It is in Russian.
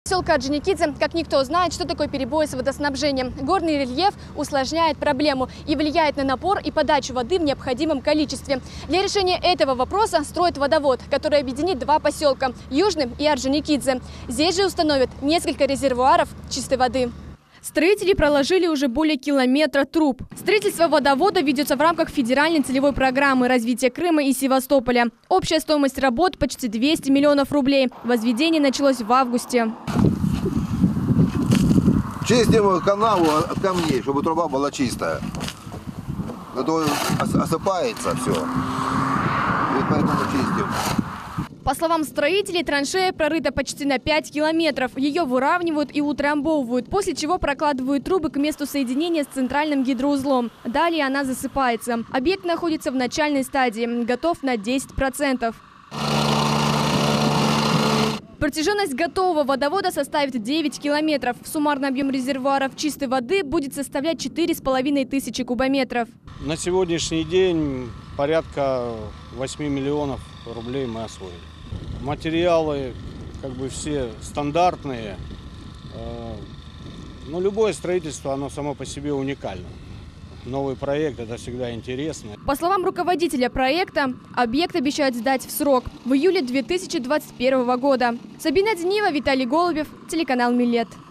Поселка Орджоникидзе, как никто знает, что такое перебои с водоснабжением. Горный рельеф усложняет проблему и влияет на напор и подачу воды в необходимом количестве. Для решения этого вопроса строят водовод, который объединит два поселка – Южный и Орджоникидзе. Здесь же установят несколько резервуаров чистой воды. Строители проложили уже более километра труб. Строительство водовода ведется в рамках федеральной целевой программы развития Крыма и Севастополя. Общая стоимость работ почти 200 миллионов рублей. Возведение началось в августе. Чистим канаву от камней, чтобы труба была чистая. А то осыпается все. И поэтому чистим. По словам строителей, траншея прорыта почти на 5 километров. Ее выравнивают и утрамбовывают, после чего прокладывают трубы к месту соединения с центральным гидроузлом. Далее она засыпается. Объект находится в начальной стадии, готов на 10%. Протяженность готового водовода составит 9 километров. Суммарный объем резервуаров чистой воды будет составлять 4500 кубометров. На сегодняшний день порядка 8 миллионов рублей мы освоили. Материалы как бы все стандартные, но любое строительство, оно само по себе уникально. Новый проект – это всегда интересно. По словам руководителя проекта, объект обещают сдать в срок – в июле 2021 года. Сабина Денива, Виталий Голубев, телеканал Милет.